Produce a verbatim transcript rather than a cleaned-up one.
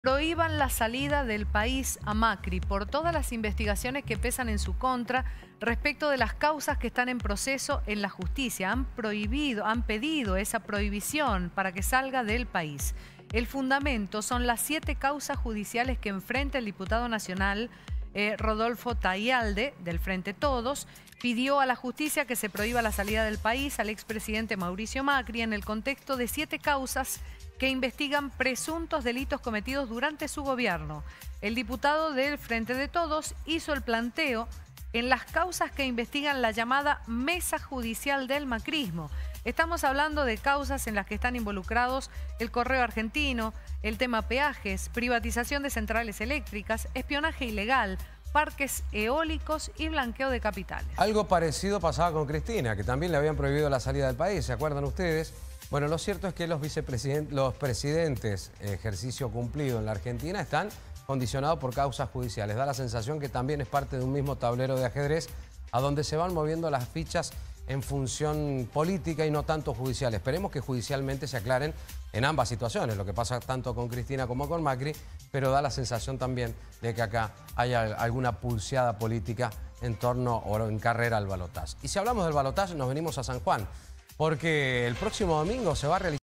Prohíban la salida del país a Macri por todas las investigaciones que pesan en su contra respecto de las causas que están en proceso en la justicia. Han prohibido, han pedido esa prohibición para que salga del país. El fundamento son las siete causas judiciales que enfrenta el diputado nacional eh, Rodolfo Taialde, del Frente Todos. Pidió a la justicia que se prohíba la salida del país al expresidente Mauricio Macri en el contexto de siete causas que investigan presuntos delitos cometidos durante su gobierno. El diputado del Frente de Todos hizo el planteo en las causas que investigan la llamada Mesa Judicial del Macrismo. Estamos hablando de causas en las que están involucrados el Correo Argentino, el tema peajes, privatización de centrales eléctricas, espionaje ilegal, parques eólicos y blanqueo de capitales. Algo parecido pasaba con Cristina, que también le habían prohibido la salida del país, ¿se acuerdan ustedes? Bueno, lo cierto es que los vicepresidentes, los presidentes ejercicio cumplido en la Argentina están condicionados por causas judiciales. Da la sensación que también es parte de un mismo tablero de ajedrez a donde se van moviendo las fichas en función política y no tanto judicial. Esperemos que judicialmente se aclaren en ambas situaciones, lo que pasa tanto con Cristina como con Macri, pero da la sensación también de que acá haya alguna pulseada política en torno o en carrera al balotaje. Y si hablamos del balotaje, nos venimos a San Juan, porque el próximo domingo se va a realizar